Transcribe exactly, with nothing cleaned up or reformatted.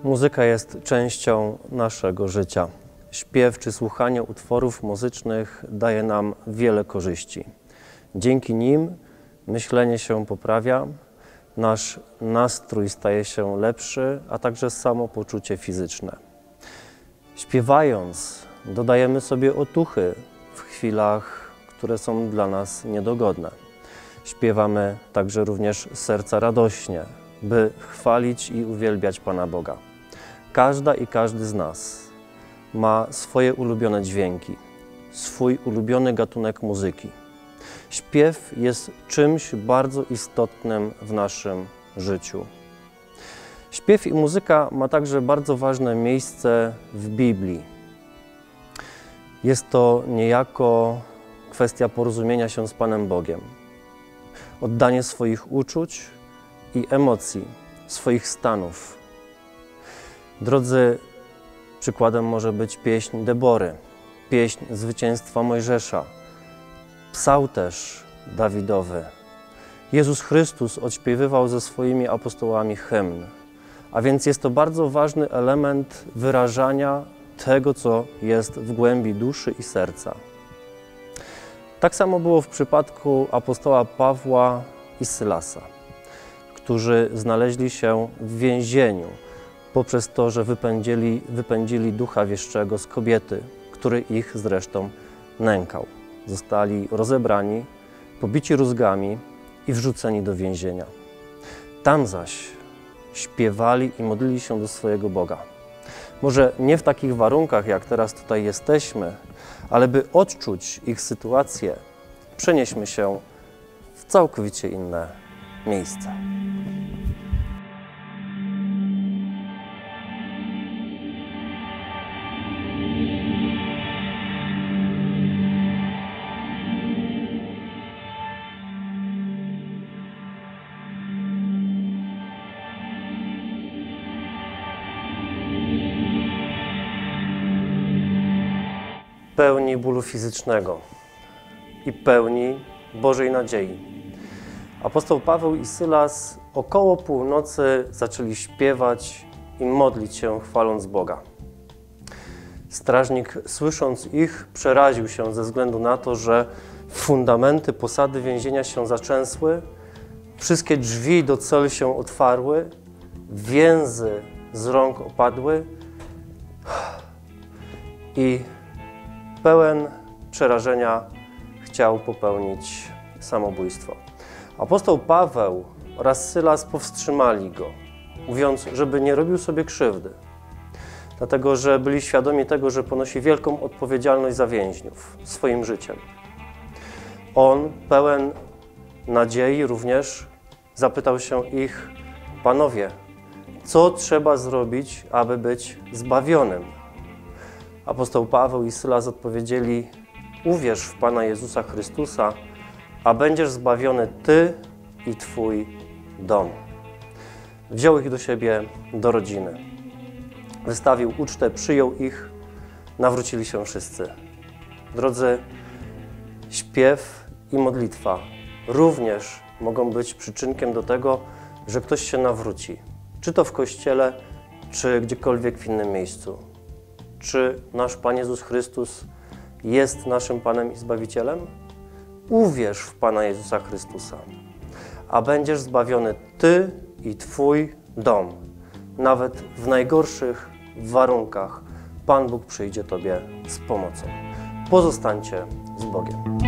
Muzyka jest częścią naszego życia. Śpiew czy słuchanie utworów muzycznych daje nam wiele korzyści. Dzięki nim myślenie się poprawia, nasz nastrój staje się lepszy, a także samopoczucie fizyczne. Śpiewając, dodajemy sobie otuchy w chwilach, które są dla nas niedogodne. Śpiewamy także również z serca radośnie, by chwalić i uwielbiać Pana Boga. Każda i każdy z nas ma swoje ulubione dźwięki, swój ulubiony gatunek muzyki. Śpiew jest czymś bardzo istotnym w naszym życiu. Śpiew i muzyka ma także bardzo ważne miejsce w Biblii. Jest to niejako kwestia porozumienia się z Panem Bogiem. Oddanie swoich uczuć i emocji, swoich stanów. Drodzy, przykładem może być pieśń Debory, pieśń zwycięstwa Mojżesza, psałterz Dawidowy. Jezus Chrystus odśpiewywał ze swoimi apostołami hymn, a więc jest to bardzo ważny element wyrażania tego, co jest w głębi duszy i serca. Tak samo było w przypadku apostoła Pawła i Sylasa, którzy znaleźli się w więzieniu poprzez to, że wypędzili, wypędzili ducha wieszczego z kobiety, który ich zresztą nękał. Zostali rozebrani, pobici rózgami i wrzuceni do więzienia. Tam zaś śpiewali i modlili się do swojego Boga. Może nie w takich warunkach, jak teraz tutaj jesteśmy, ale by odczuć ich sytuację, przenieśmy się w całkowicie inne miejsce. Pełni bólu fizycznego i pełni Bożej nadziei. Apostoł Paweł i Sylas około północy zaczęli śpiewać i modlić się, chwaląc Boga. Strażnik, słysząc ich, przeraził się ze względu na to, że fundamenty posady więzienia się zatrzęsły, wszystkie drzwi do cel się otwarły, więzy z rąk opadły i pełen przerażenia chciał popełnić samobójstwo. Apostoł Paweł oraz Sylas powstrzymali go, mówiąc, żeby nie robił sobie krzywdy, dlatego że byli świadomi tego, że ponosi wielką odpowiedzialność za więźniów swoim życiem. On, pełen nadziei również, zapytał się ich: Panowie, co trzeba zrobić, aby być zbawionym? Apostoł Paweł i Sylas odpowiedzieli: uwierz w Pana Jezusa Chrystusa, a będziesz zbawiony Ty i Twój dom. Wziął ich do siebie, do rodziny. Wystawił ucztę, przyjął ich, nawrócili się wszyscy. Drodzy, śpiew i modlitwa również mogą być przyczynkiem do tego, że ktoś się nawróci. Czy to w kościele, czy gdziekolwiek w innym miejscu. Czy nasz Pan Jezus Chrystus jest naszym Panem i Zbawicielem? Uwierz w Pana Jezusa Chrystusa, a będziesz zbawiony Ty i Twój dom. Nawet w najgorszych warunkach Pan Bóg przyjdzie Tobie z pomocą. Pozostańcie z Bogiem.